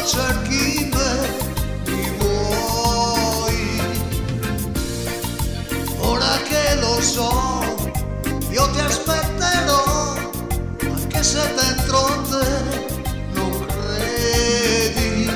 cerchi me, mi vuoi. Ora che lo so, io ti aspetterò, anche se dentro te non credi.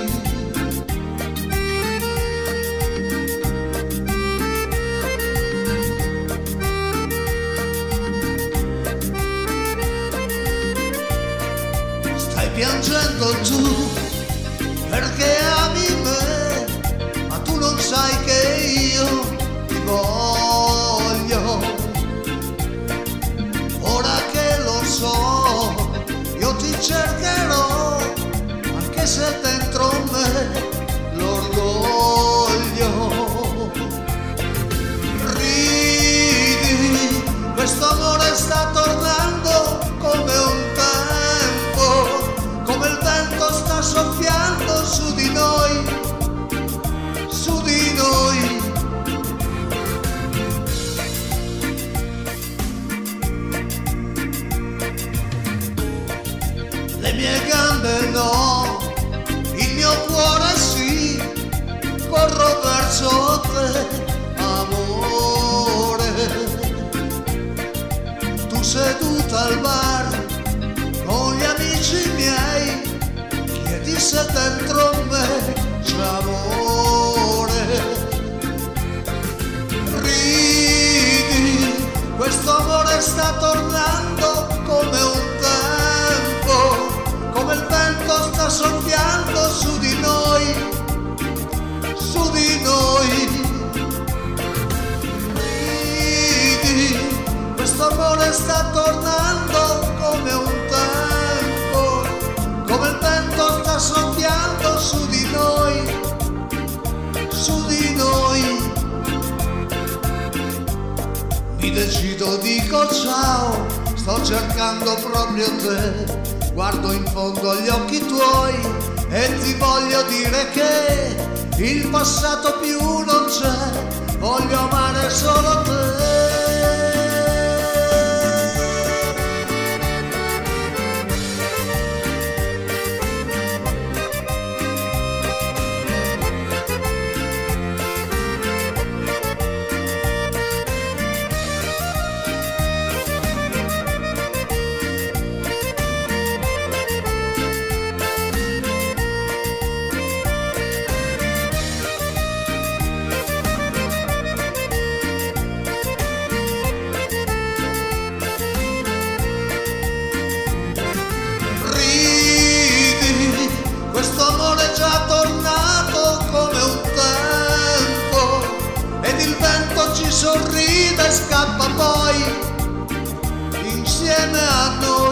Stai piangendo tu perché ami me, ma tu non sai che io ti voglio. Ora che lo so, io ti cercherò, anche se dentro me l'orgoglio. Ridi, questo amore sta tornando come un tempo, come il vento sta soffiando su di noi, su di noi. Le mie gambe no, il mio cuore sì, corro verso te, amore. Tu seduta al bar con gli amici miei, chiedi se dentro me c'è amore. Ridi, questo amore sta tornando come un tempo, come il vento sta soffiando su di noi, su di noi. Ridi, questo amore sta tornando come un tempo, come il vento sta soffiando su di noi, su di noi. Mi decido, dico ciao, sto cercando proprio te. Guardo in fondo agli occhi tuoi e ti voglio dire che il passato più non c'è, voglio amare solo te. Questo amore è già tornato come un tempo ed il vento ci sorride e scappa poi insieme a noi.